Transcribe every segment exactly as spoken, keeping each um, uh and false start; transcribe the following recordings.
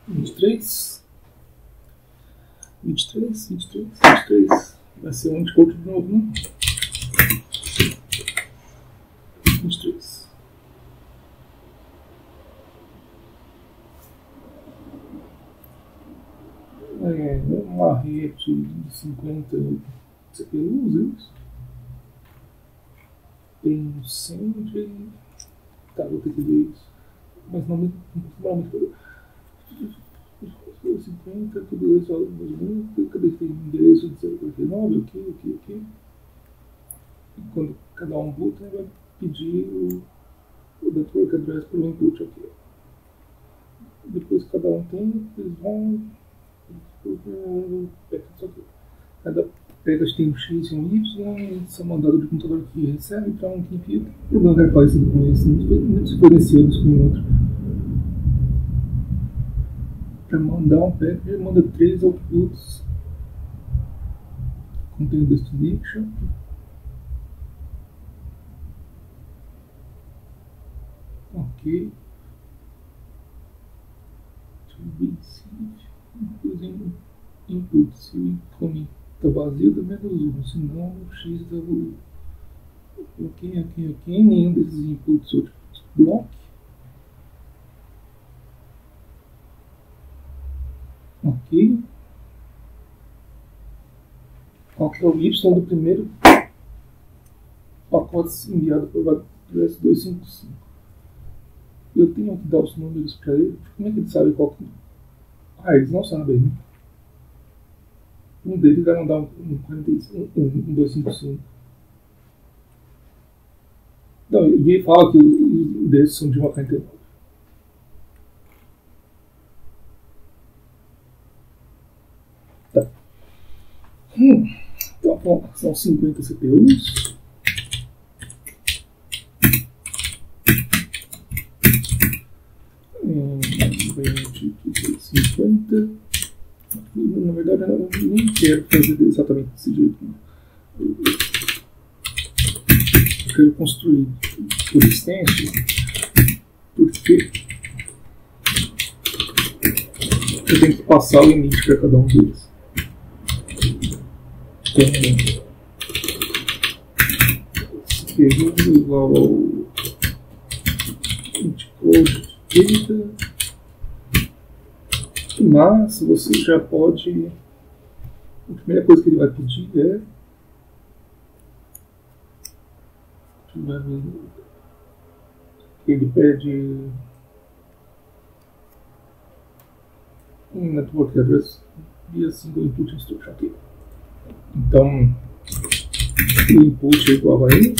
vinte e três, vinte e três, vinte e três, vinte e três, vai ser um de outro de novo, né? vinte e três. É, uma rede de cinquenta C P Us, é isso? Tem sempre. Tá, vou ter que ver isso. Mas não me muito. cinquenta, tudo isso, cadê que tem endereço de zero quarenta e nove, aqui, aqui, aqui. E quando cada um boot, vai pedir o, o network address para o input aqui. Depois que cada um tem, eles vão. Pega isso aqui. Cada pega tem um X e um Y, são mandados de computador que recebe para um que envia. O problema é parecido com esse, muitos diferenciados com o outro. Para mandar um packet, ele manda três outputs. Contém o destination. Ok. To receive. Inclusive, input. Se o incoming está vazio, dá menos um. Se não, o X dá o. Ok, ok, ok. Nenhum desses inputs ou outputs block. Ok. Qual que é o Y do primeiro pacote enviado para o address duzentos e cinquenta e cinco? Eu tenho que dar os números para ele. Como é que ele sabe qual que... Ah, eles não sabem, né? Um deles vai mandar um, um, quarenta e cinco, um, um duzentos e cinquenta e cinco. Não, e ele fala que os endereços são de uma quarenta e nove. Tá. Hum, então, bom, são cinquenta C P Us. Hum, cinquenta. Na verdade, eu nem quero fazer exatamente desse jeito. Eu quero construir por extenso, porque eu tenho que passar o limite para cada um deles. Então, período igual ao code data. Mas você já pode. A primeira coisa que ele vai pedir é. Ele pede um network address via single input instruction aqui. Então, o input é igual a ele.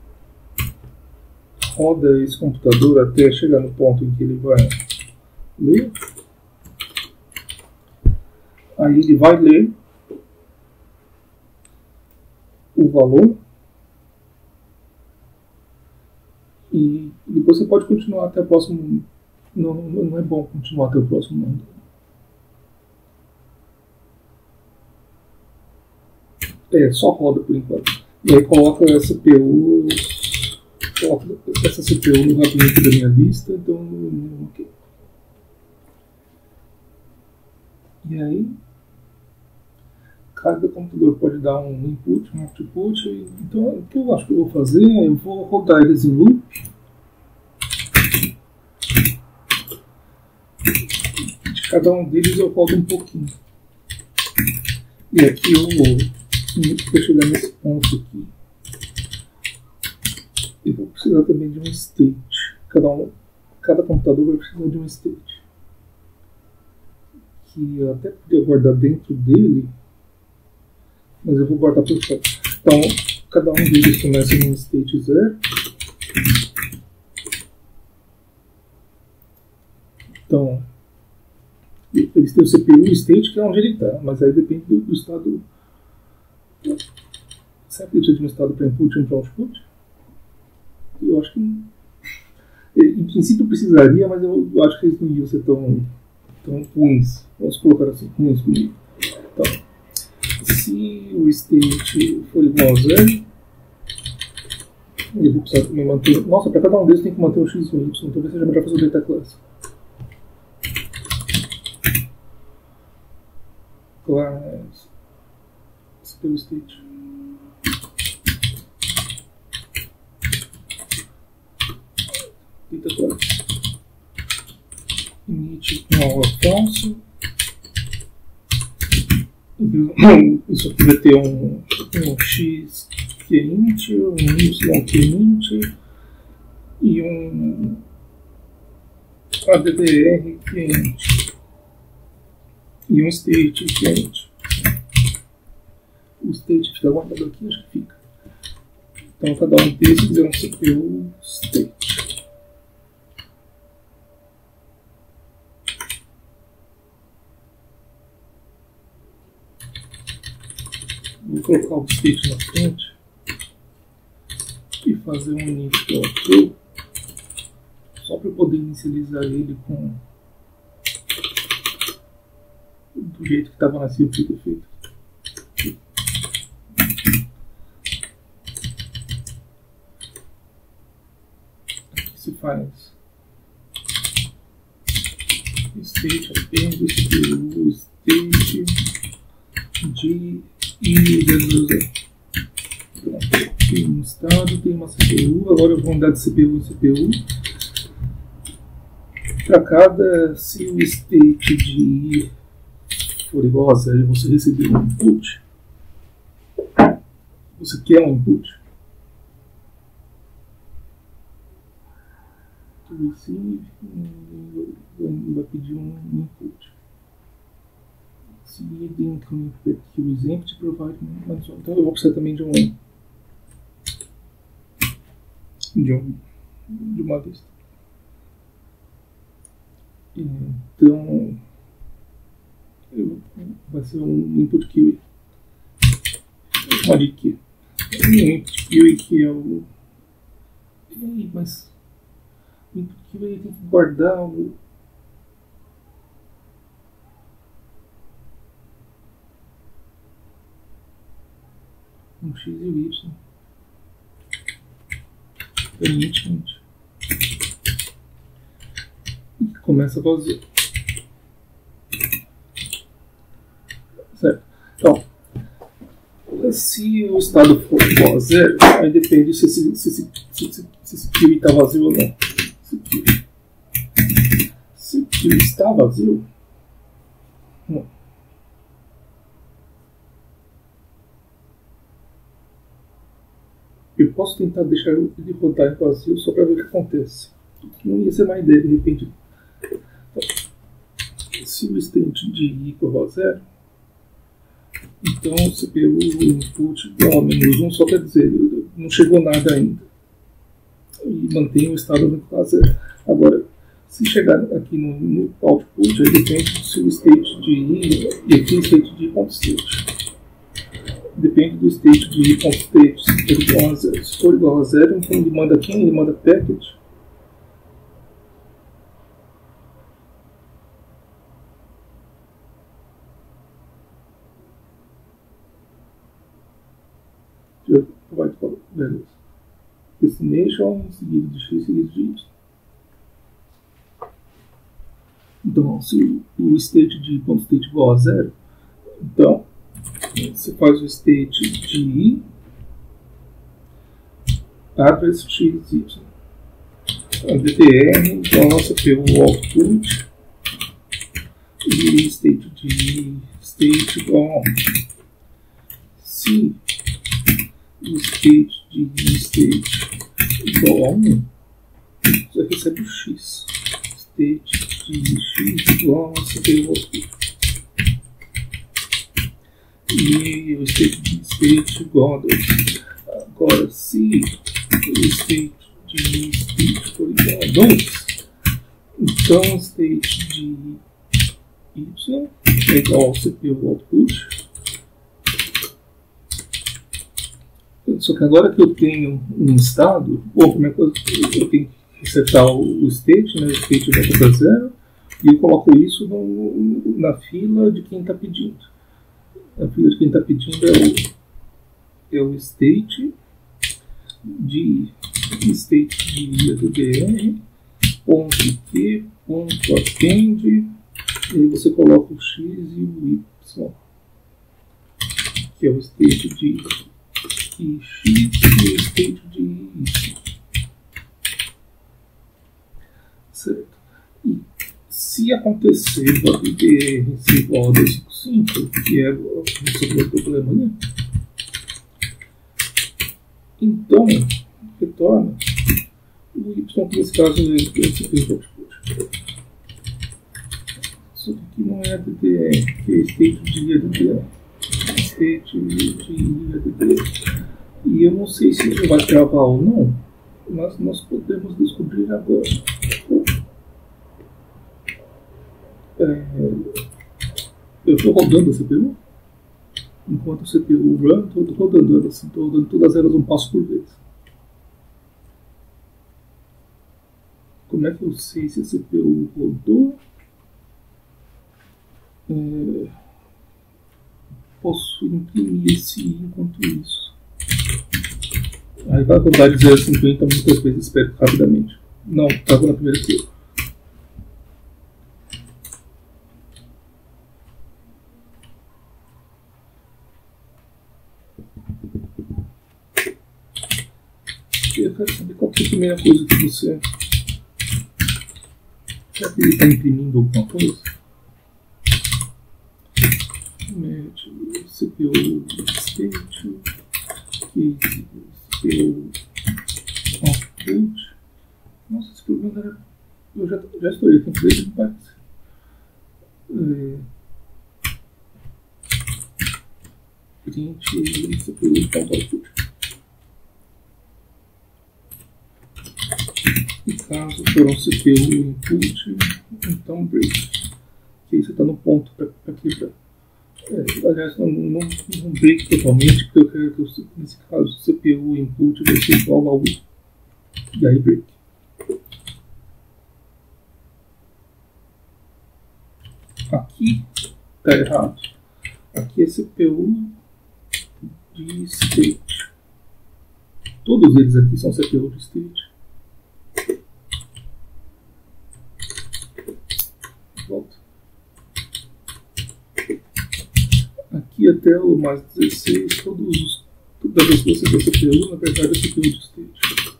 Roda esse computador até chegar no ponto em que ele vai ler. Aí ele vai ler o valor e depois você pode continuar até o próximo. Não, não, não é bom continuar até o próximo mundo. É, só roda por enquanto. E aí coloca a C P U. Coloca essa C P U no gabinete da minha lista. Então, ok. E aí. Cada computador pode dar um input, um output. Então, o que eu acho que eu vou fazer é eu vou rodar eles em loop. De cada um deles eu rodo um pouquinho. E aqui eu vou, para chegar nesse ponto aqui, eu vou precisar também de um state. Cada, um, cada computador vai precisar de um state. Que eu até podia guardar dentro dele. Mas eu vou guardar por fora. Então, cada um deles começa em state zero. Então, eles têm o C P U e state, que é onde ele está, mas aí depende do, do estado. Será que ele precisa de um estado para input e um para output? Eu acho que. Em princípio precisaria, mas eu, eu acho que eles não iam ser tão, tão ruins. Vamos colocar assim, ruins comigo. Então, se o state for igual a zero, eu vou precisar também manter. Nossa, para cada um deles tem que manter o x e o y, talvez seja melhor fazer o data class. class C P U state. Data class init null false. Isso aqui vai ter um, um x que é int, um y que é int e um addr que é int e um state que é int. O state fica guardado aqui, acho que fica. Então cada um desses é um C P U state. Vou colocar o state na frente e fazer um init true só para eu poder inicializar ele com do jeito que estava na C I P feito. Aqui se faz state append C P U state de e tem um estado, tem uma C P U. Agora eu vou andar de C P U em C P U. Para cada, se o state de I for igual a zero, você receber um input. Você quer um input? To receive, vai pedir um input. Se include que o exemplo provide uma. Então eu vou precisar também de um de, um, de uma lista. Então eu, vai ser um input Q I. Olha aqui. Um input Q I que é o. E aí, mas o input Q I tem que guardar o. Um x e o y. Permite. E começa a fazer. Certo. Então, se o estado for igual a zero, aí depende se esse, se esse, se esse, se esse Q I está vazio ou não. Se o Q I, se o Q I está vazio, não. Eu posso tentar deixar ele rodar em vazio só para ver o que acontece. Não ia ser má ideia de repente. Então, se o state de I igual a zero, então o C P U input igual a menos um só quer dizer não chegou nada ainda. E mantém o estado a zero. Agora, se chegar aqui no, no output, aí depende se o state de I e aqui o state de I.state. Depende do state de I.state, se for igual a zero. Se for igual a zero, então ele manda quem? Ele manda package. Provide values. Destination, seguido de x, seguido de y. Então, se o state de I.state igual a zero, então você faz o state de I address x, y. A D T R igual a C P U output e state de I state igual se o state de I state igual a um, você recebe o x. State de x igual a C P U output. E o state de state igual a dois. Agora, se o state de state for igual a dois, então o state de y é igual ao C P U output. Só que agora que eu tenho um estado, bom, como é que eu, eu tenho que resetar o state, né? O state vai para zero, e eu coloco isso no, na fila de quem está pedindo. A fila de quem está pedindo é o, é o state de state de addr ponto q ponto append, e aí você coloca o x e o y. que é o state de x e o state de y. Certo? E se acontecer o I D R ser igual a duzentos e cinquenta e cinco, que é o nosso problema, né? Então, retorna o y, que nesse caso é esse aqui do output. Isso aqui não é A D D R, que é state de A D D R. State de A D D R. E eu não sei se ele vai travar ou não, mas nós podemos descobrir agora. É, eu estou rodando a C P U, enquanto a C P U run, estou rodando elas, assim, estou rodando todas elas um passo por vez. Como é que eu sei se a C P U rodou? É, posso imprimir esse I enquanto isso. Aí vai rodar de zero a cinquenta muitas vezes, espero rapidamente. Não, estava na primeira curva. Eu quero saber qual que é a primeira coisa que você... Será que ele está imprimindo alguma coisa? Mete C P U state, que C P U output. Nossa, esse problema era... Eu já, já estou aí, tem que ver se não parece. É... Print C P U.output. E caso for um C P U input, então break. Que aí você está no ponto para quebrar. É, aliás, não, não, não break totalmente, porque eu quero que, eu, nesse caso, o C P U input vai ser igual ao I. E aí break. Aqui está errado. Aqui é C P U de state. Todos eles aqui são C P U de state. Volta. Aqui até o mais dezesseis, todos os, toda vez que você vê C P U, na verdade é C P U de state.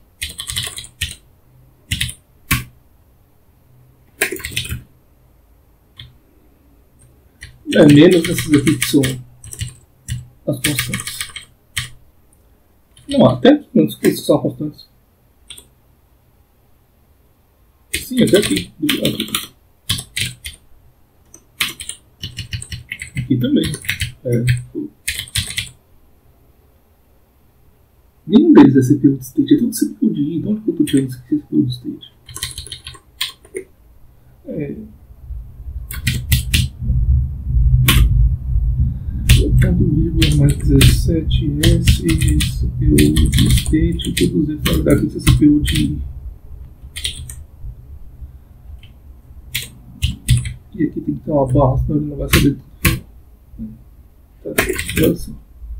É menos essas aqui que são as constantes. Não, até aqui não sei se são constantes. Sim, até aqui. Aqui, aqui também. É. Nenhum deles é C P U de state, é tudo C P U de I. Então onde que eu estou tirando esse C P U de state? É. Colocando vírgula mais dezessete S, C P U de state, todos eles vão dar aqui C P U de I. E aqui tem que ter uma barra, senão ele não vai saber tudo. Tá, então assim.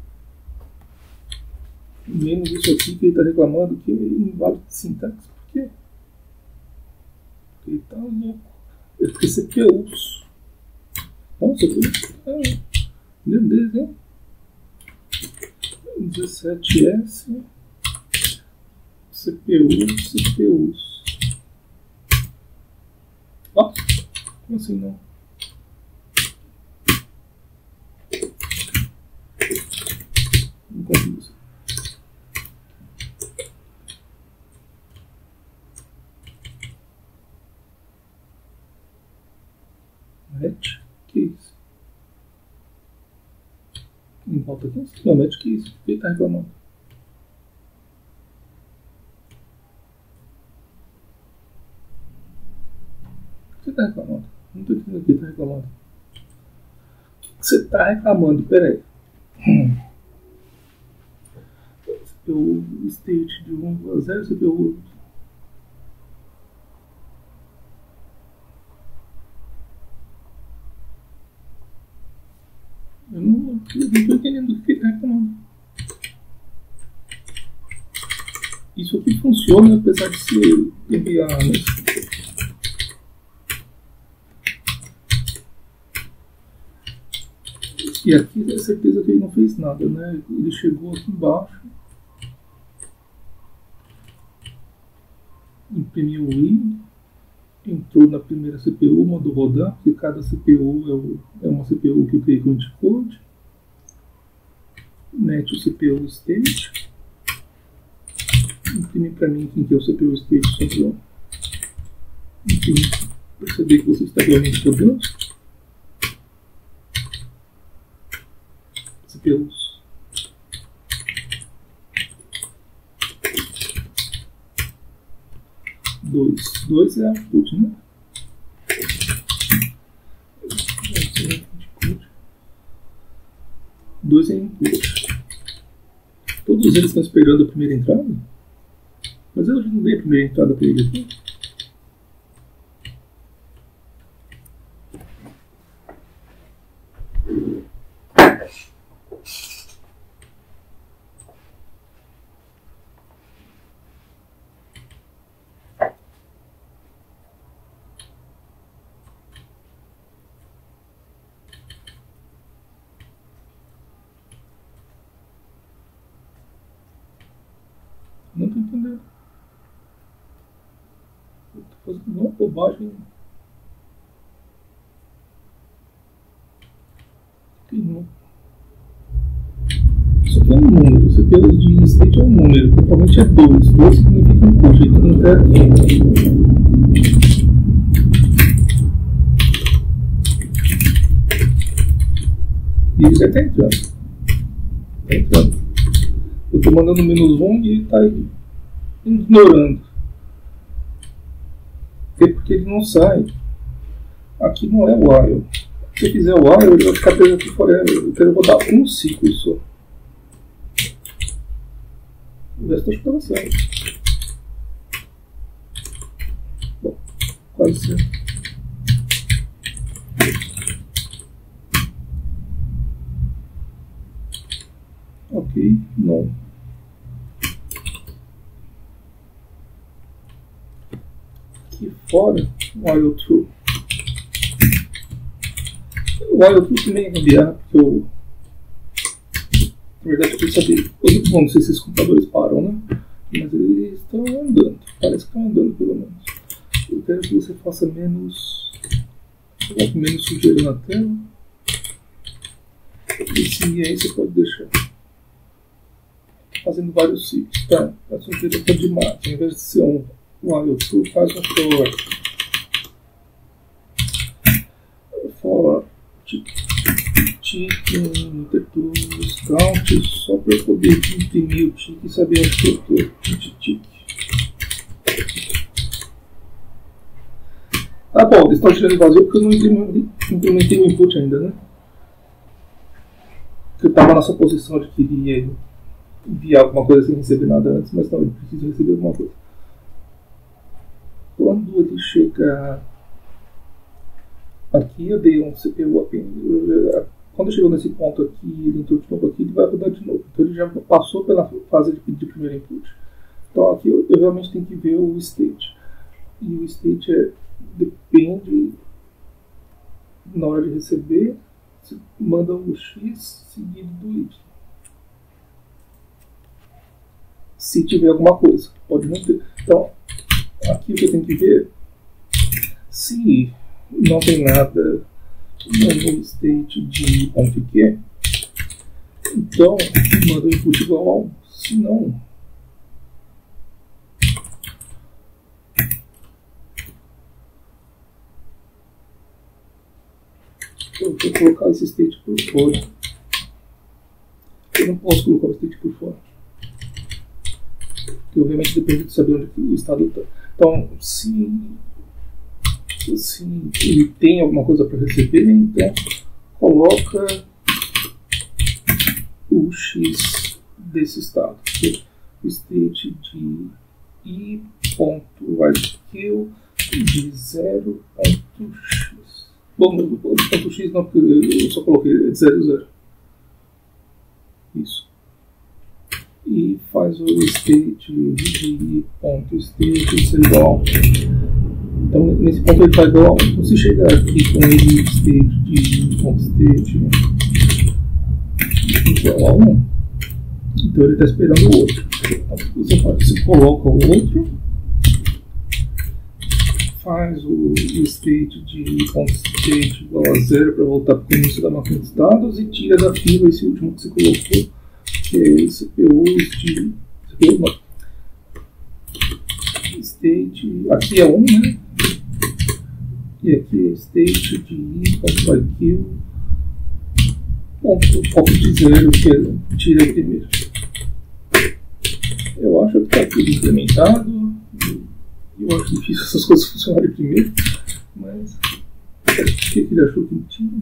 Menos isso aqui que ele está reclamando que é inválido de sintaxe. Por quê? Porque ele está louco. É porque C P Us. Nossa, C P Us. Ah. Meu Deus, hein? dezessete S C P U, C P Us. Ó, como assim não? Não consigo isso. Match? Que isso? Em volta aqui? Não, mete que isso. Ele está reclamando. O que você está reclamando? Não estou entendendo o que ele está reclamando. O que você está reclamando? Pera aí. Hum. C P U state de um a zero, C P U. Eu não estou entendendo o que ele está reclamando. Isso aqui funciona apesar de ser D B A, mas... E aqui é certeza que ele não fez nada, né? Ele chegou aqui embaixo, imprimiu o i, entrou na primeira C P U, mandou rodar, porque cada C P U é, o, é uma C P U que eu criei com anticode. Mete o C P U state, imprime para mim quem que é o C P U state, só para eu perceber que você está realmente rodando. C P Us. Dois. Dois é output, né? Dois é input. Todos eles estão esperando a primeira entrada? Mas eu não dei a primeira entrada para ele aqui. Não estou entendendo. Eu estou fazendo uma bobagem. Que não. Isso aqui é um número. Você pelo de state é um número. Provavelmente é dois. dois significa input. Então não quero aqui. E ele já está entrando. Está entrando. Eu estou mandando menos um e ele está ignorando. É porque ele não sai. Aqui não é while. Se eu fizer while, ele vai ficar preso aqui forever. Eu quero botar um ciclo só. O resto acho que estava certo. Bom, quase certo. Ok, não. Aqui fora, while true. While true também é cambiar, porque eu. Na verdade, eu queria saber. Eu não sei se esses computadores param, né? Mas eles estão andando. Parece que estão andando, pelo menos. Eu quero que você faça menos. Coloque menos sujeira na tela. Esse i aí você pode deixar. Fazendo vários ciclos, tá? A sujeira está demais. Ao invés de ser um while true, faz um for. For tick, intertools, count, só para eu poder imprimir o tick e saber onde que eu estou. Tick. Ah, bom, eles estão tirando vazio porque eu não implementei o input ainda, né? Porque eu estava nessa posição de que iria enviar alguma coisa sem receber nada antes, mas não, ele precisa receber alguma coisa. Quando ele chega aqui, eu dei um C P U apenas. Quando chegou nesse ponto aqui, ele entrou de novo aqui, ele vai rodar de novo. Então ele já passou pela fase de pedir primeiro input. Então aqui eu, eu realmente tenho que ver o state. E o state é, depende, na hora de receber, você manda o X seguido do Y. Se tiver alguma coisa, pode não ter. Então, aqui o que eu tenho que ver, se não tem nada no state de ponto Q, então manda o input igual a um. Se não, eu vou colocar esse state por fora. Eu não posso colocar o state por fora, porque obviamente depende de saber onde o estado está. Então, se, se ele tem alguma coisa para receber, então coloca o X desse estado. O state de i.writekill de zero ponto x. Bom, o ponto x não, porque eu só coloquei zero, zero. Isso. E faz o state de ponto state ser igual. Então nesse ponto ele está igual. Então se chegar aqui com ele state de ponto state igual a um. Então ele está esperando o outro. Então, você, faz, você coloca o outro, faz o, o state de ponto state igual a zero para voltar para o início da máquina de dados e tira da fila esse último que você colocou, que é C P Us de C P U, não. State, aqui é um, né? E aqui é state de i.iq ponto, ponto de zero, que é, tira primeiro. Eu acho que está tudo implementado. Eu acho difícil essas coisas funcionarem primeiro, mas o que ele achou que não tinha?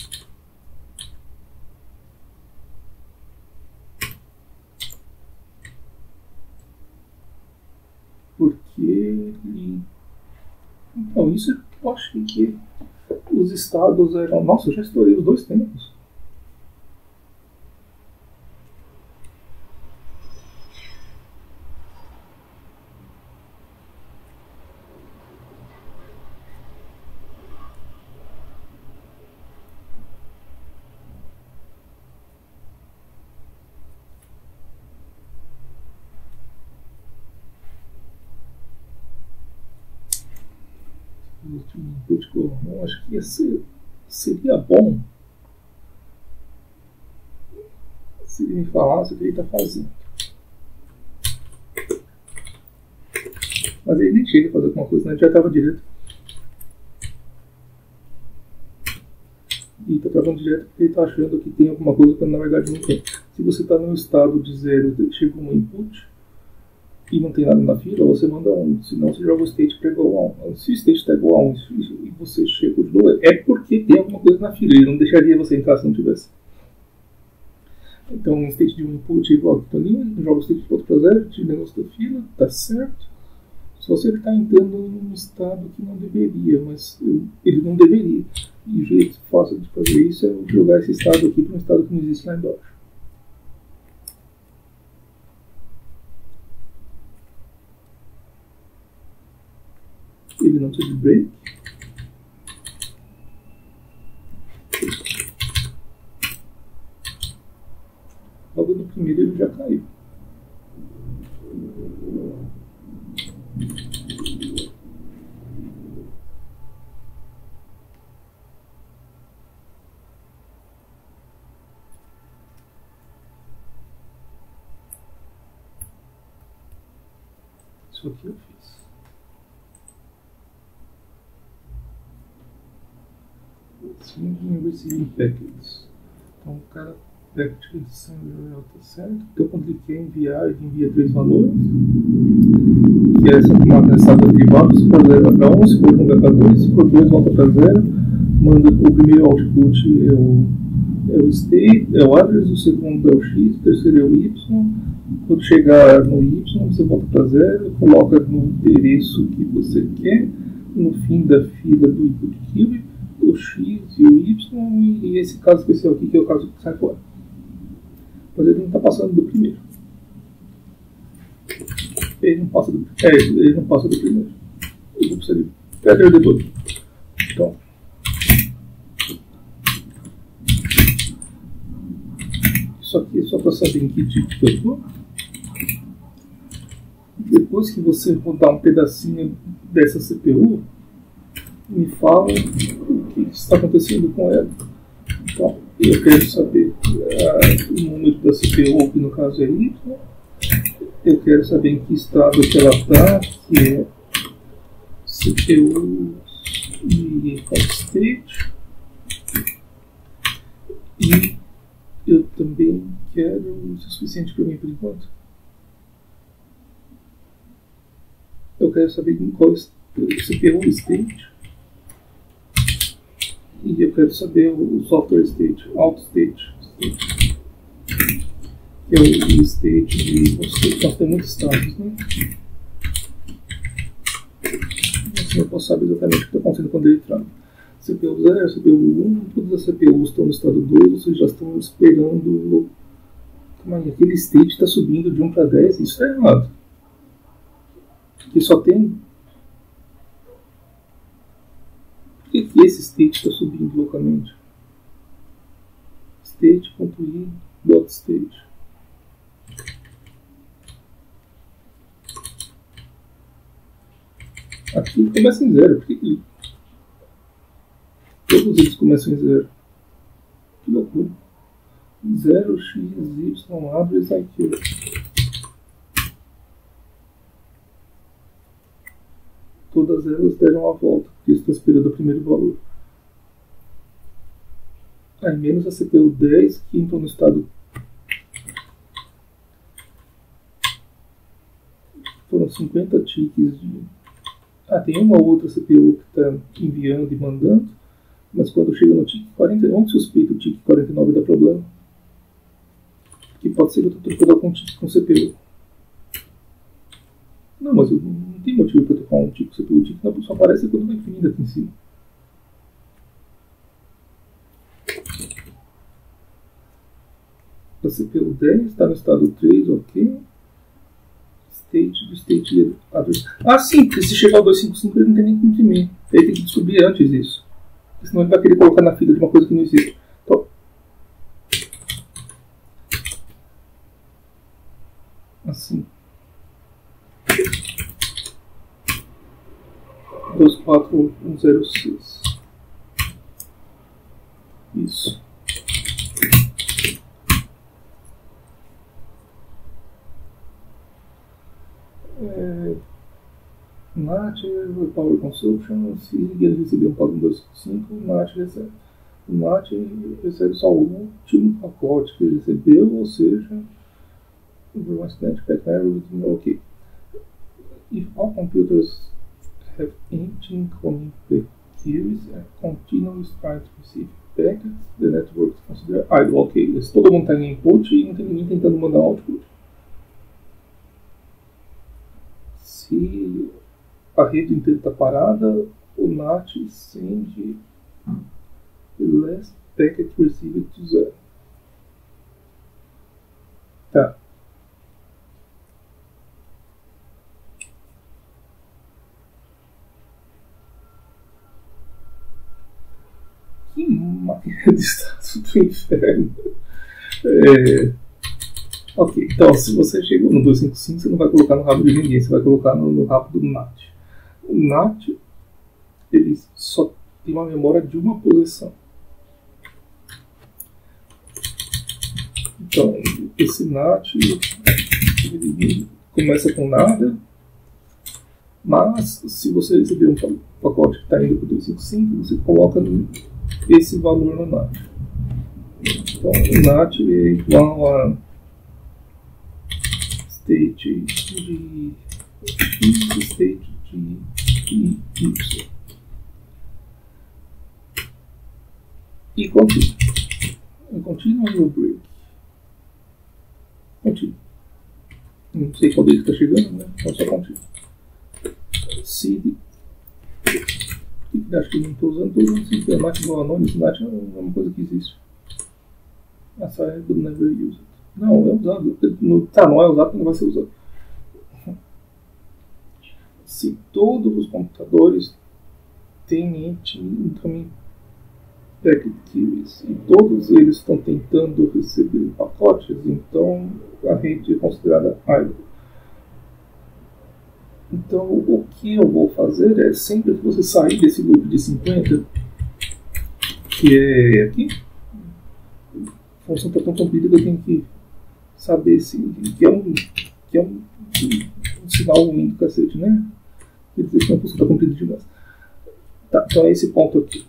Porque ele... Então, isso eu acho que os estados eram... Nossa, eu já estourei os dois tempos. Input comum, acho que ia ser, seria bom se ele me falasse o que ele está fazendo. Mas ele nem chega a fazer alguma coisa, né? Ele já estava direto. E está travando direto porque ele está achando que tem alguma coisa quando na verdade não tem. Se você está num estado de zero, chega um input e não tem nada na fila, você manda um, senão você joga o state para igual a um. Se o state está igual a um e você chega de novo, é porque tem alguma coisa na fila, ele não deixaria você entrar se não tivesse. Então, um state de um input é igual a ali, joga o state de outro para zero, tira o negócio da fila, tá certo. Só se ele está entrando num estado que não deveria, mas ele não deveria. E o jeito fácil de fazer isso é jogar esse estado aqui para um estado que não existe lá embaixo. Ele não precisa de break. Logo no primeiro ele já caiu. Isso aqui eu fiz. Sending receiving packets. Então o cara packet sender tá certo. Então quando ele quer enviar, ele envia três valores. Que é essa máquina estado privado, se for zero para um, se for um vai para dois, se for dois volta para zero. Manda o primeiro output é o, é o state, é o address, o segundo é o x, o terceiro é o y. Quando chegar no y, você volta para zero, coloca no endereço que você quer, no fim da fila do input queue, o x e o y, e esse caso especial aqui, que é o caso que sai fora. Mas ele não está passando do primeiro. Ele não passa do, é, ele não passa do primeiro. Eu vou precisar de pedra depois. Então, isso aqui é só para saber em que tipo que eu estou. Depois que você rodar um pedacinho dessa C P U, me fala o que está acontecendo com ela. Então, eu quero saber uh, o número da C P U, que no caso é Y. Eu quero saber em que estado que ela está, que é C P U e state. E eu também quero, isso é suficiente para mim por enquanto. Eu quero saber em qual C P U state. E eu quero saber o software state, auto state. state. Que é o state de. Nós temos muitos estados, né? Assim eu posso saber exatamente o que está acontecendo quando ele trava. C P U zero, C P U um, todas as C P Us estão no estado dois, vocês já estão esperando. Calma aí, aquele state está subindo de um para dez, isso é errado. Porque só tem. Por que esse state está subindo localmente? State.i dot state. Aqui começa em zero. Por que que todos eles começam em zero? Que loucura. zero, x, y, abre e sai aqui. Todas elas deram a volta, porque isso está esperando o primeiro valor. Aí menos a C P U dez, que entrou no estado. Foram cinquenta tickets de. Ah, tem uma outra C P U que está enviando e mandando, mas quando chega no tick quarenta e nove, onde suspeita o tick quarenta e nove dá problema? Que pode ser que eu estou trocando com tick com C P U. Não, mas eu não tem motivo para trocar um tick com C P U. O tick só aparece quando vai imprimindo aqui em cima. A C P U dez está no estado três, ok. State do state address. Ah, sim, porque se chegar ao duzentos e cinquenta e cinco ele não tem nem que imprimir. Ele tem que descobrir antes isso. Porque senão ele vai querer colocar na fila de uma coisa que não existe. Então, assim. dois quatro um zero seis. Isso. É, N A T, Power Consumption, se ele receber um padrão dois cinco, o N A T recebe. O N A T recebe só o último pacote que ele recebeu, ou seja, ok. If all computers have empty incoming queries and continuous trying to receive packets, the network is considered idle. Ok, se todo mundo está em input e não tem ninguém tentando mandar output. Se a rede inteira está parada, o N A T send the last packet received to zero. Tá. Que máquina de estado do inferno. É... Ok, então se você chegou no duzentos e cinquenta e cinco, você não vai colocar no rabo de ninguém, você vai colocar no, no rabo do N A T. O N A T, ele só tem uma memória de uma posição. Então, esse N A T, ele começa com nada, mas se você receber um pacote que está indo para o duzentos e cinquenta e cinco, você coloca esse valor no N A T. Então, o N A T é igual a state de x, state de y. E continue. Continue ou break? Continue. Não sei qual deles está chegando, né? Então só continue. Seed. Acho que não estou usando, estou usando sim, é N A T igual a nome, esse N A T é uma coisa que existe. Essa é do never used. Não, é usado. No, tá, não é usado porque não vai ser usado. Se todos os computadores têm incoming packet queries e todos eles estão tentando receber pacotes, então a rede é considerada idle. Então o que eu vou fazer é, sempre que você sair desse loop de cinquenta, que é aqui, a função está tão comprida que eu tenho que saber se que é um, que é um, um sinal ruim do cacete, né? Quer dizer que a função está comprida demais. Tá, então é esse ponto aqui.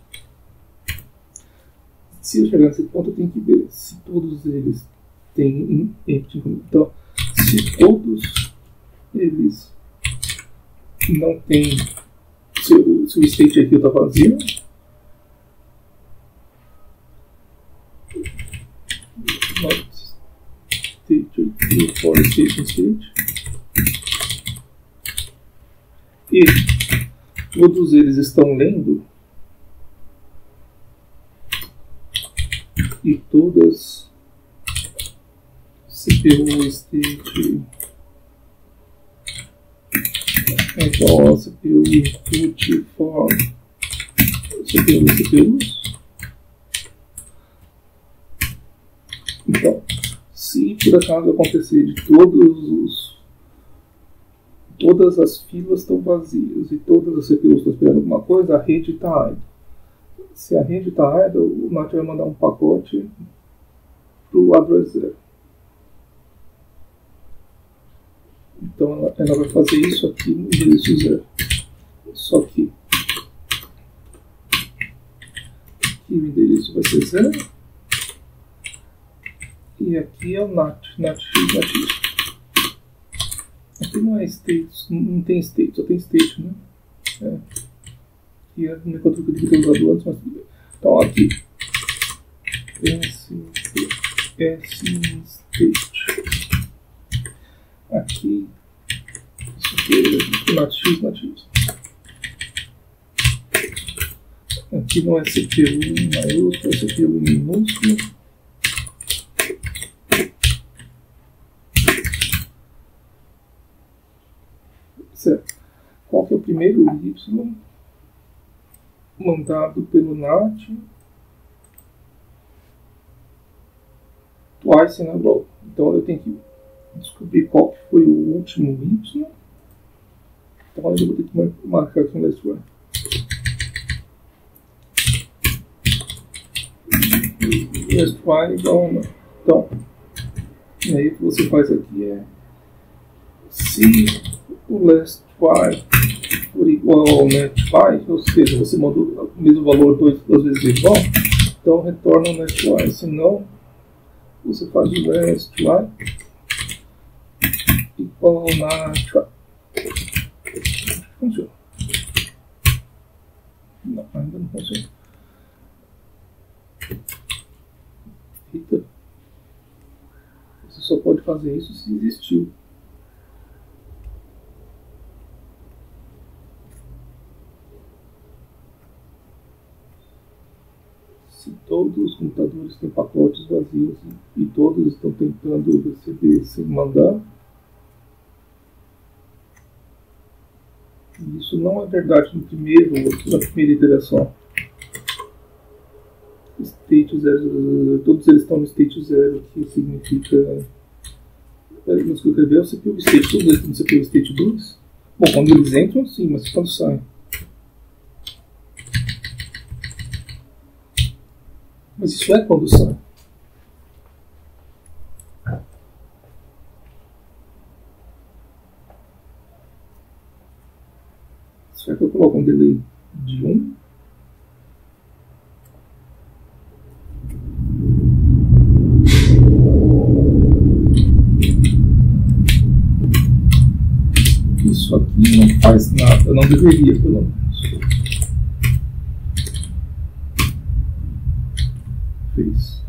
Se eu chegar nesse ponto, eu tenho que ver se todos eles têm empty. Então, se todos eles não têm, se o, se o state aqui está vazio, not state aqui for state state, e todos eles estão lendo, e todas C P U state é igual a C P U input for C P U C P Us. Então, por acaso acontecer de todos os todas as filas estão vazias e todas as C P Us estão esperando alguma coisa, a rede está idle. Se a rede está idle, o NAT vai mandar um pacote para o address zero. Então ela, ela vai fazer isso aqui no endereço zero. Só que aqui o endereço vai ser zero. E aqui é o NAT, NATX, NATX. Aqui não é state, não tem state, só tem state, né? É. Aqui é uma encontro que eu devia ter usado antes, mas tudo bem. Então aqui S, S state. Aqui isso aqui é NATX, NATX. Aqui não é C P U em maiúsculo, é C P U em minúsculo. Certo. Qual que é o primeiro Y mandado pelo NAT twice in a row? Então eu tenho que descobrir qual que foi o último Y. Então eu vou ter que marcar aqui um last one. Last one igual a não. Então, e aí o que você faz aqui é se o last y for igual ao net y, ou seja, você mandou o mesmo valor duas, duas vezes igual, então retorna o net y. Se não, você faz o last y igual ao net y. Funciona. Não, ainda não funciona. Eita. Você só pode fazer isso se existiu. Se todos os computadores têm pacotes vazios e todos estão tentando receber sem mandar, isso não é verdade no primeiro, na primeira iteração. State zero, todos eles estão no state zero, que significa. Mas que eu quero ver é o C P U state, todos eles estão no C P U state dois. Bom, quando eles entram, sim, mas quando saem. Mas isso é quando sai. Será que eu coloco um delay de um? Isso aqui não faz nada, não deveria, pelo menos. Fez.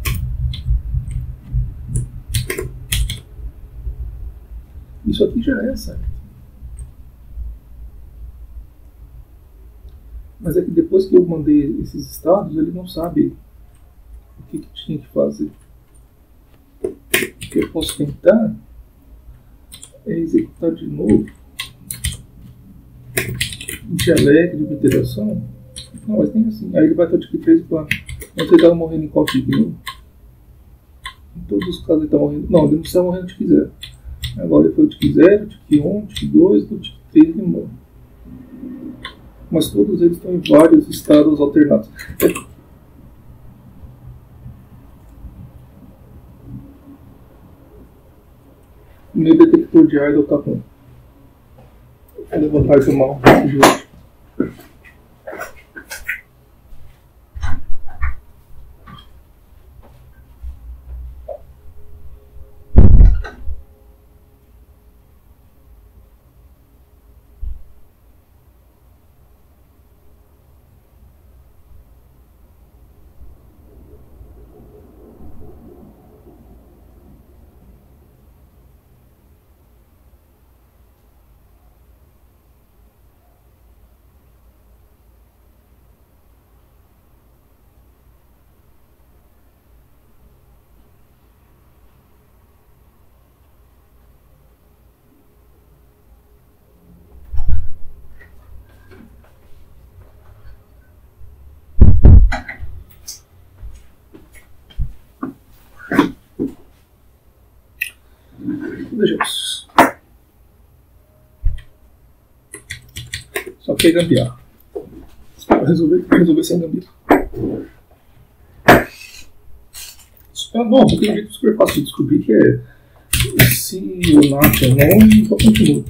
Isso aqui já é certo. Mas é que depois que eu mandei esses estados, ele não sabe o que, que tinha que fazer. O que eu posso tentar é executar de novo um dialeto de iteração. Não, mas tem assim. Aí ele vai ter o tick três plano. Mas ele estava morrendo em qual tick? Não? Em todos os casos ele está morrendo. Não, ele não está morrendo no tick zero. Agora ele foi o tick zero, o tick um, o tick dois, o tick três ele morre. Mas todos eles estão em vários estados alternados. É. O meu detector de idle está com. Vou levantar esse mal de hoje. que é gambiarra. Para resolver, resolver sem gambiarra. É, bom, porque é um jeito super fácil de descobrir que é se o Nath é não, então continua.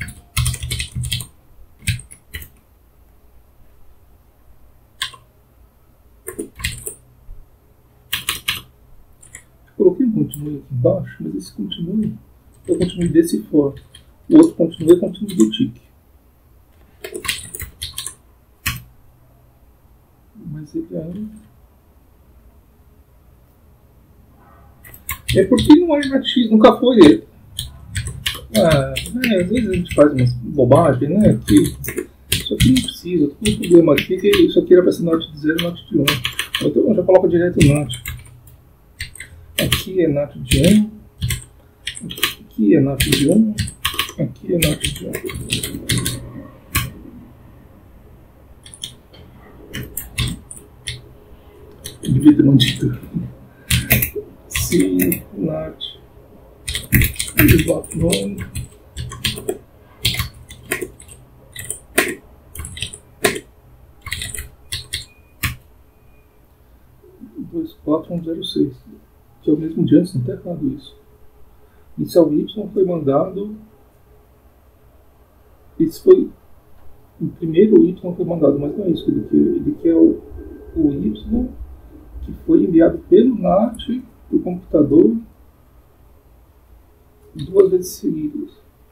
Coloquei um continue aqui embaixo, mas esse continue é o continue desse for. O outro continue é o continue do tique. Mas ele ainda... É porque não é na X, nunca foi ele. Ah, é, às vezes a gente faz umas bobagens, né? Que isso aqui não precisa, tem um problema aqui que isso aqui era para ser NOT de zero e NOT de um. Então eu já coloco direto NOT. Aqui é NOT de um, aqui é NOT de um, aqui é NOT de um. Eu devia ter mantido. Se NOT is not known, dois quatro um zero seis, que é o mesmo de antes, não está errado isso. Inicial Y foi mandado. Esse foi o primeiro Y foi mandado, mas não é isso que ele quer. Ele quer o, o Y que foi enviado pelo NAT para o computador duas vezes seguidas.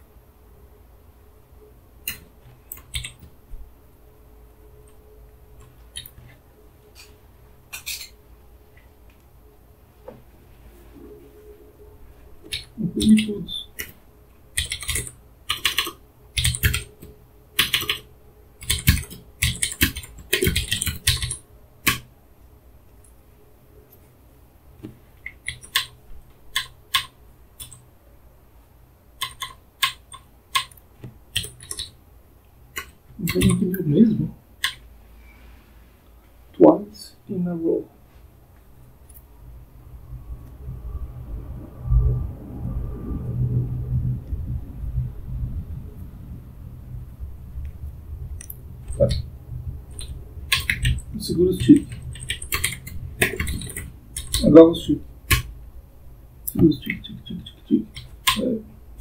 Imprime todos. Então imprimiu mesmo. Twice in a row. Tá. Segura os chips. Agarra os chips. Segura os chips, tic, tic, tic, tic. É.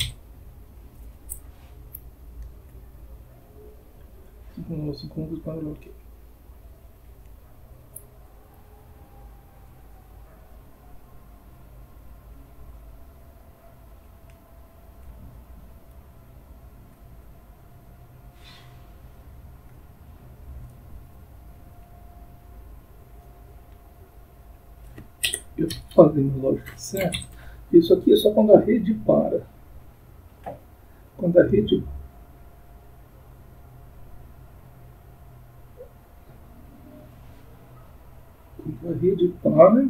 cinco segundos para o ok. Eu estou fazendo lógica certa. Isso aqui é só quando a rede para. Quando a rede quando a rede para,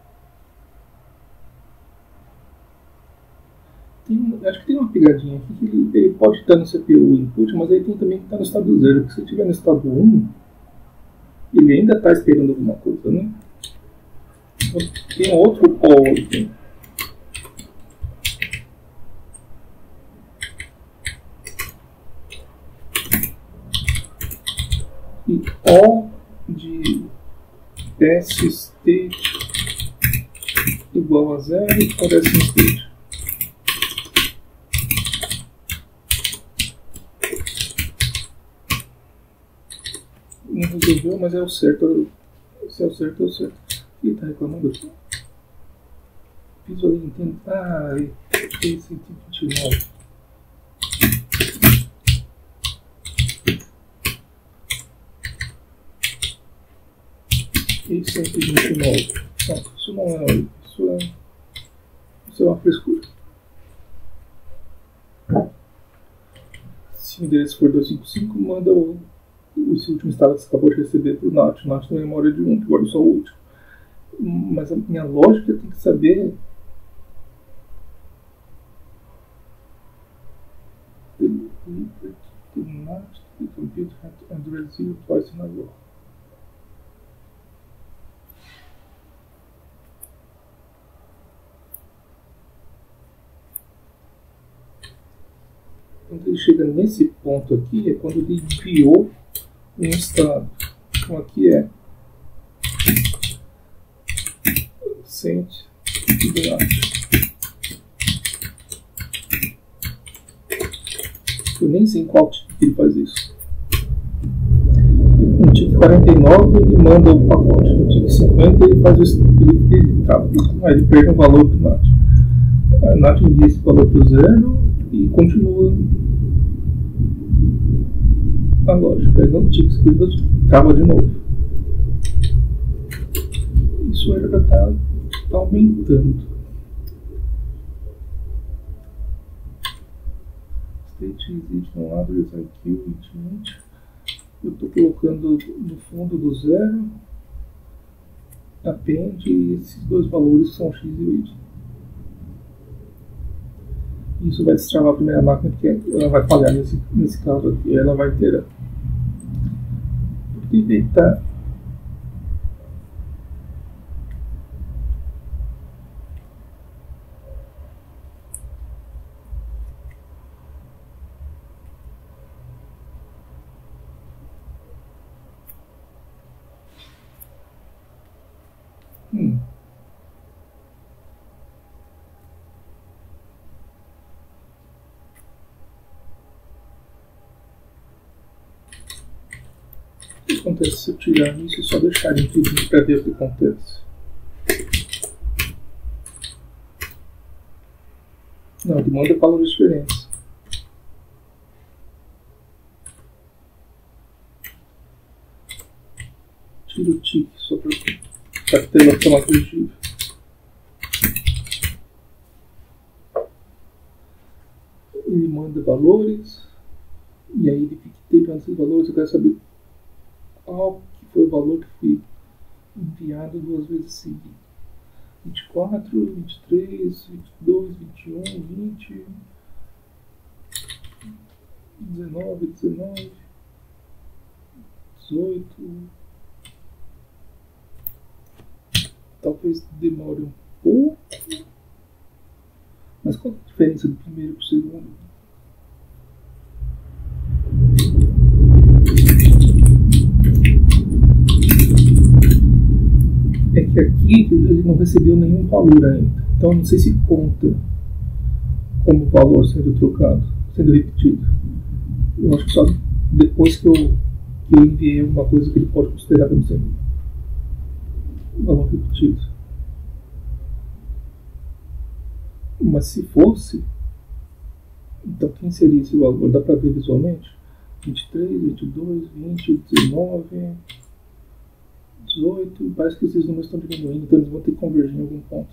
tem, acho que tem uma pegadinha aqui que ele, ele pode estar no C P U input, mas aí tem também que estar no estado zero, porque se estiver no estado um, ele ainda está esperando alguma coisa, né? Tem outro call aqui. E O de S state igual a zero e parece um state. Não resolveu, mas é o certo. Se é o certo, é o certo. Ele está reclamando aqui. Visual Intent. Ah, esse cento e vinte e nove. E cento e vinte e nove. Não, isso não é. Isso é. Isso é uma frescura. Se o endereço for duzentos e cinquenta e cinco, manda o, esse último estado que você acabou de receber para o NAT. O NAT tem memória de um, que guarda só o último. Mas a minha lógica tem que saber. The NAT the computer had to address zero twice in a row. Quando ele chega nesse ponto aqui, é quando ele enviou um estado. Então aqui é sente eu nem sei em qual tipo que ele faz isso. No tique quarenta e nove ele manda o pacote, no tique cinquenta ele faz isso, ele, ele, trava, ah, ele perde um valor para o NAT. A NAT envia esse valor para o zero e continua a lógica. Aí no tique cinquenta trava de novo. Isso já está tá aumentando. State exit no address I Q vinte. Eu estou colocando no fundo do zero, append esses dois valores que são x e y. Isso vai destravar a primeira máquina, porque ela vai falhar nesse, nesse caso aqui, ela vai ter. Porque ele está Hum. O que acontece se eu tirar isso e só deixar em tudo para ver o que acontece? Não, ele manda valores diferentes. Tira o tique só para a tela ficar mais legível. Ele manda valores e aí ele fica integrando esses valores. Eu quero saber qual que foi o valor que foi enviado duas vezes seguidas. vinte e quatro, vinte e três, vinte e dois, vinte e um, vinte, dezenove, dezenove, dezoito. Talvez demore um pouco. Mas qual é a diferença do primeiro para o segundo? É que aqui ele não recebeu nenhum valor ainda. Então não sei se conta como valor sendo trocado, sendo repetido. Eu acho que só depois que eu, que eu enviei alguma coisa que ele pode considerar como sendo valor repetido. Mas se fosse, então quem seria esse valor? Dá para ver visualmente? vinte e três, vinte e dois, vinte, dezenove, dezoito. Parece que esses números estão diminuindo, então eles vão ter que convergir em algum ponto.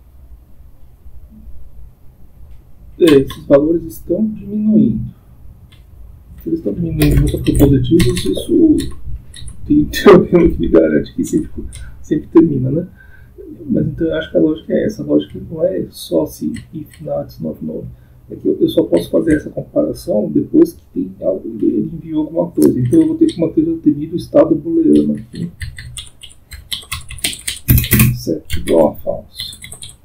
É, esses valores estão diminuindo. Se eles estão diminuindo nunca for positivos, isso tem teorema que me garante que sempre, sempre termina, né? Mas então eu acho que a lógica é essa. A lógica não é só se if not not no. É que eu só posso fazer essa comparação depois que tem algo, ele enviou alguma coisa. Então eu vou ter que manter o devido estado booleano aqui. Accept igual a false.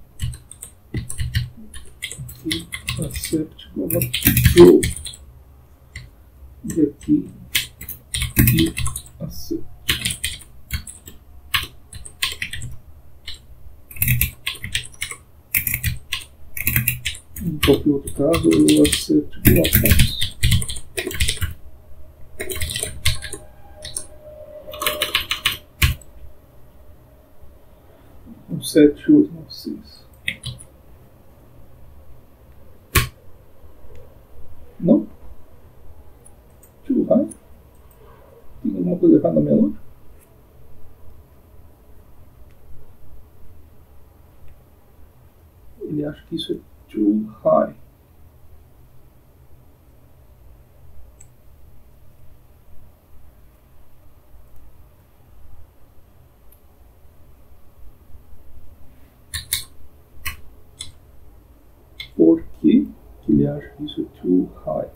Aqui, accept igual a true. E aqui, e accept. Em qualquer outro caso, eu accept igual a false. Um sete, oito, nove, seis. Não? Too high? Tem alguma coisa errada na minha lógica? Ele acha que isso é too high. Por que ele acha que isso é too high?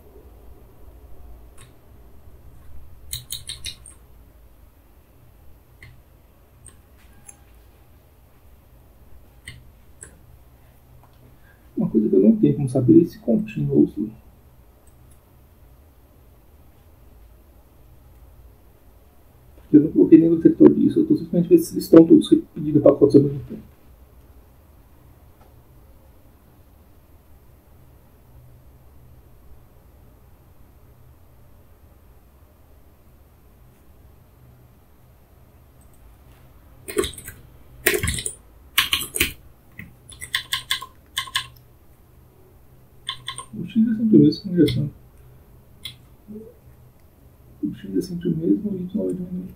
Uma coisa que eu não tenho como saber é esse continuously. detector disso. Eu estou simplesmente vendo se eles estão todos pedindo pacotes ao mesmo tempo. O X é sempre o mesmo com injeção. O X é sempre o mesmo e o Y vai diminuindo.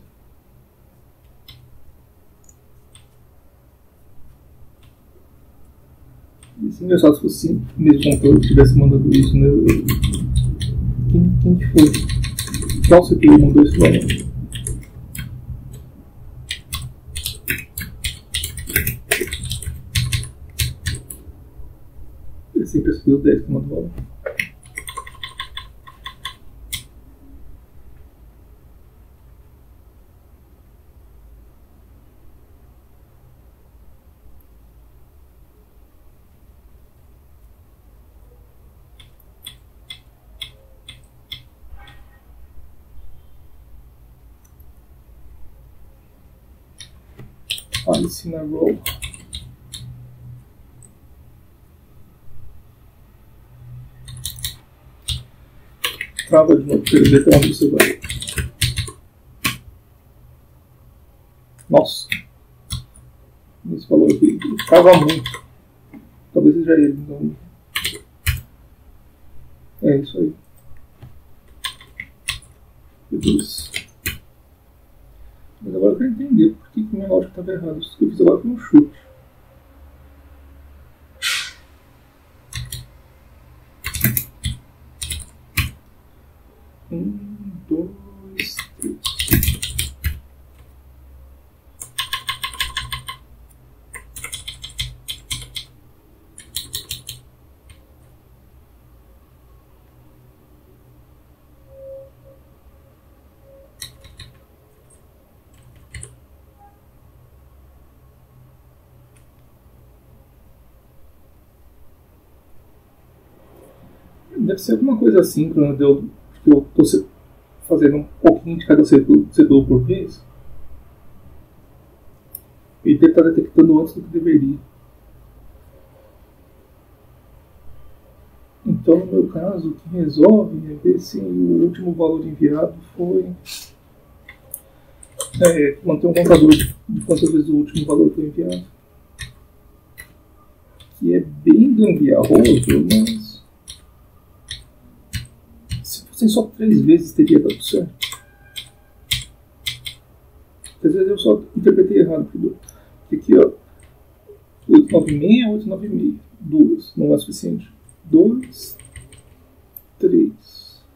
Isso é engraçado se fosse o mesmo computador que estivesse mandando isso, né? Quem, quem que foi? Qual C P U mandou esse valor? Ele sempre é C P U dez que manda o valor. Alice na roll. Trava de novo, quero ver até onde você vai. Nossa! Esse valor aqui trava muito. Talvez seja ele. Então... É isso aí. Meu Deus. Mas agora eu quero entender por que, que minha lógica estava errada. Isso que eu fiz agora foi um chute. Um, dois, três. Deve ser alguma coisa assim, quando eu estou fazendo um pouquinho de cada setor, setor por vez. Ele deve estar detectando antes do que deveria. Então, no meu caso, o que resolve é ver se o último valor enviado foi... É, manter um contador de quantas vezes o último valor foi enviado. Que é bem gambiarroso, mas... Se fossem só três vezes, teria dado certo. Às vezes eu só interpretei errado. Porque aqui, ó, oito nove seis, oito nove seis. Duas, não é suficiente. Dois, três.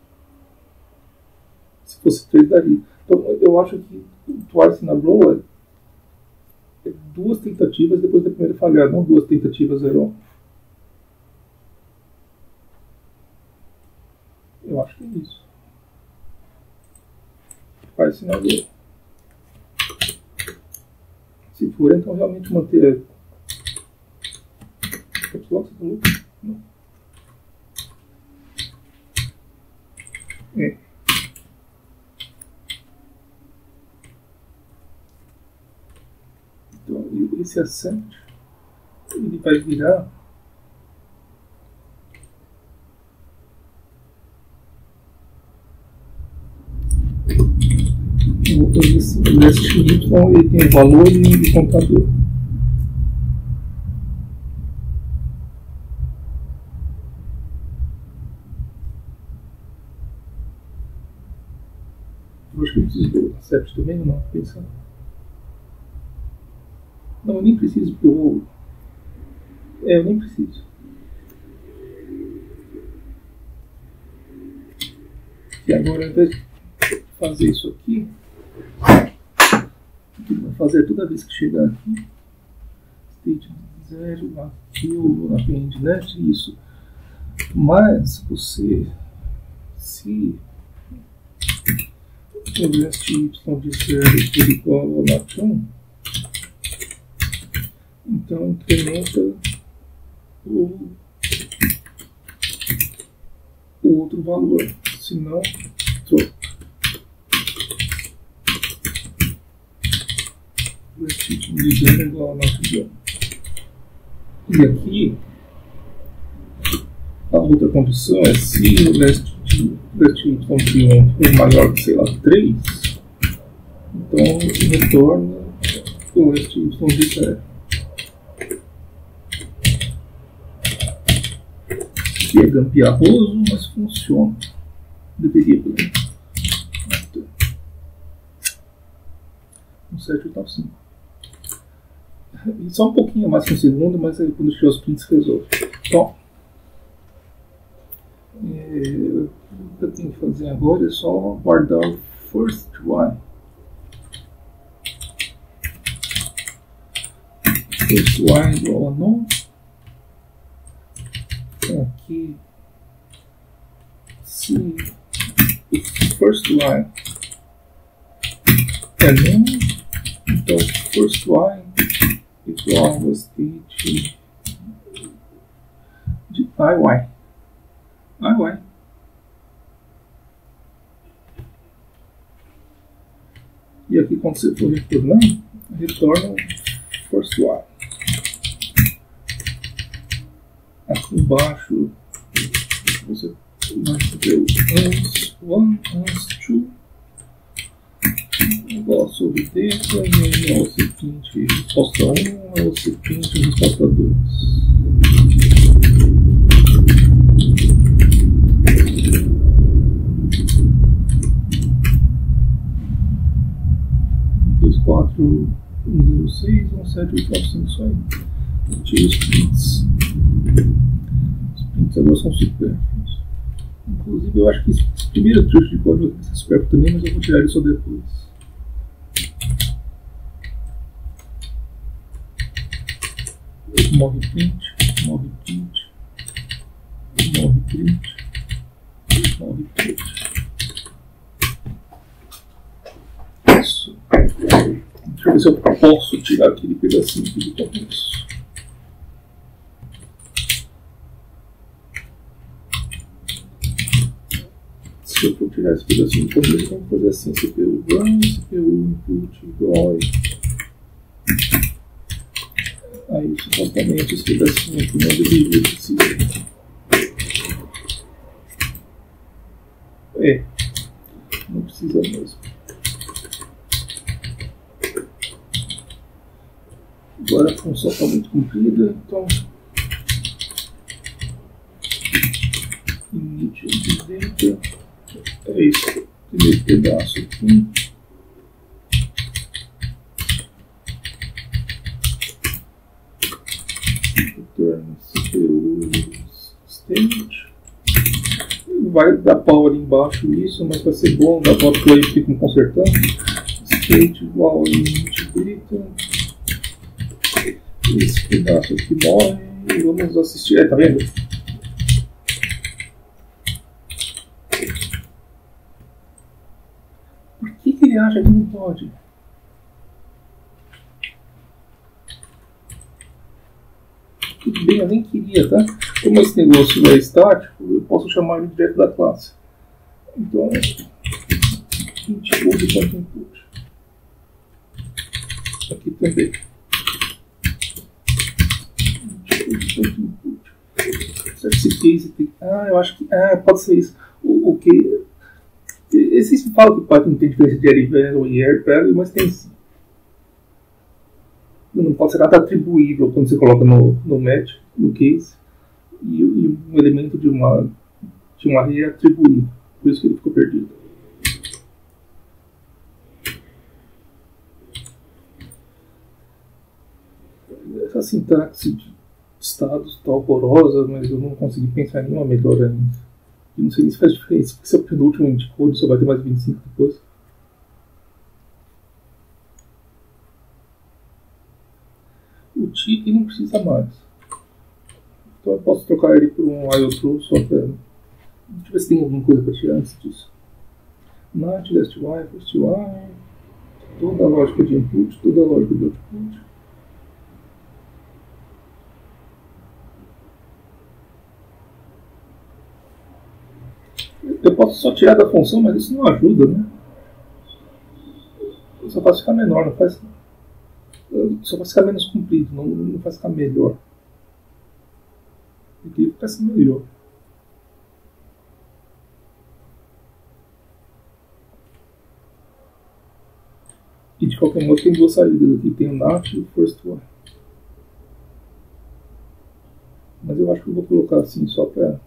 Se fosse três, daria. Então, eu acho que o twice na row é duas tentativas depois da primeira falhar, não duas tentativas zero. Eu acho que é isso. Twice na row. Se for, então realmente manter. Caps lock, você tá louco? Não. É. Então, esse assent, ele vai virar eu vou fazer assim, o last y ele tem o valor e o contador. Eu acho que eu preciso do accept também ou não? Pensando. Não, eu nem preciso porque eu vou. É, eu nem preciso. E agora, ao invés de fazer isso aqui, o que vai fazer toda vez que chegar aqui, state zero, aqui ou na append.net, isso. Mas você, se o last y de zero for igual ao lat um, então incrementa o, o outro valor, senão troca. left de gama igual a not gama. E aqui a outra condição é se o left de left y de um for maior que, sei lá, três, então retorna o left y de zero. Que é gambiarroso, mas funciona. Deveria, pelo menos. Um sete oitavo cinco. Só um pouquinho mais que um segundo, mas aí quando tiver os prints resolve. Então, é, o que eu tenho que fazer agora é só guardar o first try. First try igual a não. Aqui, se o first line é não, então first line igual ao state de iy. iy. E aqui, quando você for retornando, retorna o first line. Aqui embaixo você vai ter o ans one, ans two igual sobre dentro, e aí é o seguinte, resposta um, é o seguinte, resposta dois. dois quatro um zero seis um sete oito nove cinco, isso aí. Tira os prints. Os prints agora são supérfluos. Inclusive, eu acho que esse primeiro trecho de código vai ser supérfluo também, mas eu vou tirar ele só depois. Morre print, morre print, morre print, morre print. Isso. Deixa eu ver se eu posso tirar aquele pedacinho aqui do começo. Se eu for tirar esse pedacinho do começo, vamos fazer assim: C P U run, C P U input igual a isso, exatamente esse pedacinho aqui não deveria precisar. É, não precisa mesmo. Agora a função está muito comprida, então init de data é esse primeiro pedaço aqui. Return C P U state. Vai dar pau ali embaixo isso, mas vai ser bom dar pau play e fica consertando. State igual a init data. Esse pedaço aqui morre e vamos assistir. É, tá vendo? Por que, que ele acha que não pode? Tudo bem, eu nem queria, tá? Como esse negócio é estático, eu posso chamar ele direto da classe. Então, input. Aqui também. Esse case tem... Ah, eu acho que... Ah, pode ser isso. O, o que... Existe fala que Python não tem diferença de array value e array value, mas tem sim. Não pode ser nada atribuível quando você coloca no, no match, no case, e, e um elemento de uma de um array é atribuído. Por isso que ele ficou perdido. Essa sintaxe de estados está horrorosa, mas eu não consegui pensar em nenhuma melhor ainda. E não sei nem se faz diferença, porque se é o penúltimo de code só vai ter mais vinte e cinco depois. O tick não precisa mais. Então eu posso trocar ele por um while true só para... Deixa eu ver se tem alguma coisa para tirar antes disso. Not, last while, first while. Toda a lógica de input, toda a lógica de output. Eu posso só tirar da função, mas isso não ajuda, né? Eu só faço ficar menor, não faz... Só vai ficar menos comprido, não, não vai ficar melhor. Eu queria que ficasse melhor. E de qualquer modo tem duas saídas aqui, tem o N A T e o First One. Mas eu acho que eu vou colocar assim só para...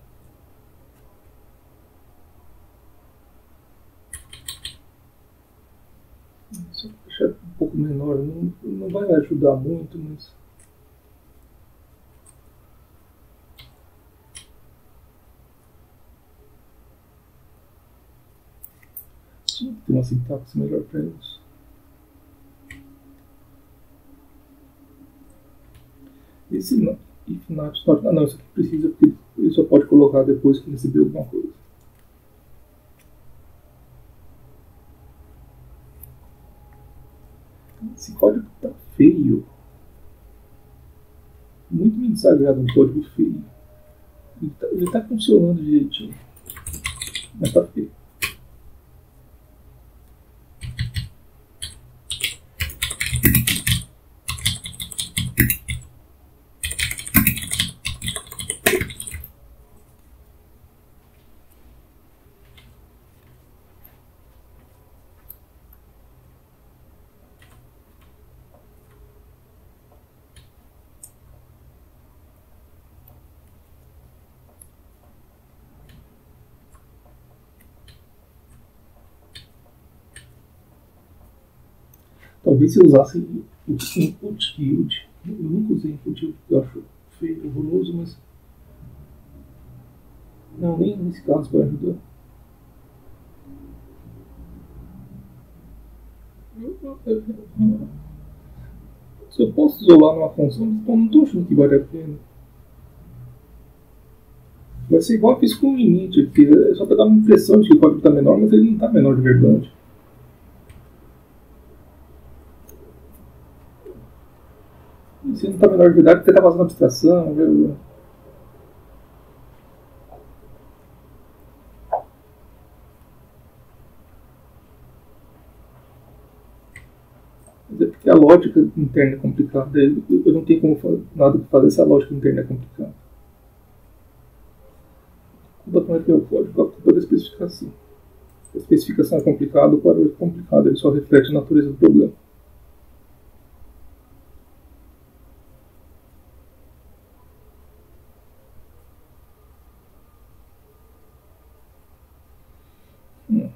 Só para deixar um pouco menor, não, não vai ajudar muito, mas... Tinha que ter uma sintaxe melhor para isso. Esse não, if not, not, ah, não, isso aqui precisa porque ele só pode colocar depois que receber alguma coisa. Esse código tá feio. Muito me desagrada um código feio. Ele tá, ele tá funcionando direitinho, mas tá feio. Talvez se usasse o input yield. Eu nunca usei input yield, eu acho feio, horroroso, mas... Não, nem nesse caso vai ajudar. Se eu posso isolar numa função, então não estou achando que vale a pena. Vai ser igual eu fiz com o init aqui, é só para dar uma impressão de que o código está menor, mas ele não está menor de verdade. Se não está menor de verdade, porque está fazendo abstração. Viu? Mas é porque a lógica interna é complicada. Eu não tenho como nada para fazer se a lógica interna é complicada. A culpa não é do meu código, a culpa é da especificação. A especificação é complicada, o código é complicado, ele só reflete a natureza do problema. Hum.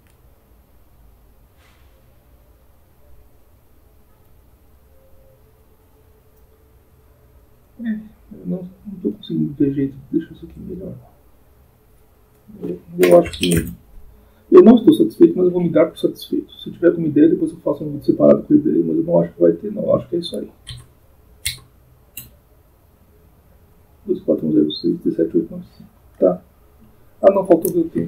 É, eu não estou conseguindo ver jeito de deixar isso aqui melhor. Eu, eu acho que eu não estou satisfeito, mas eu vou me dar por satisfeito. Se eu tiver alguma ideia, depois eu faço um vídeo separado com a ideia, mas eu não acho que vai ter, não. Eu acho que é isso aí. dois quatro um zero seis, um sete oito nove cinco. Tá. Ah, não, faltou ver o tempo.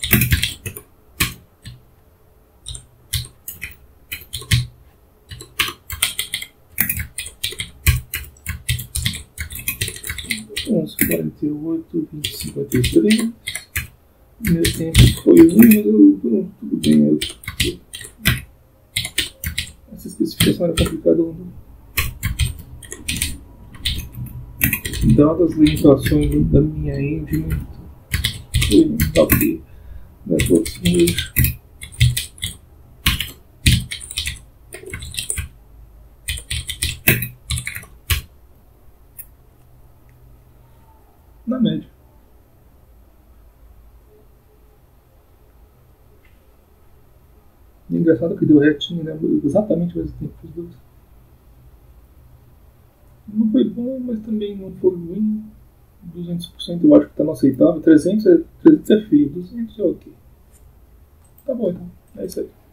onze, quarenta e oito, vinte, cinquenta e três. Meu tempo foi um, mas eu, tudo bem. Eu, essa especificação era complicada. Dadas as limitações da minha engine, foi um top network simulation. Na média. Engraçado que deu retinho, né? Exatamente o mesmo tempo para os dois. Não foi bom, mas também não foi ruim. duzentos por cento eu acho que está não aceitável. trezentos é, trezentos é feio, duzentos é ok. Tá bom então, é isso aí.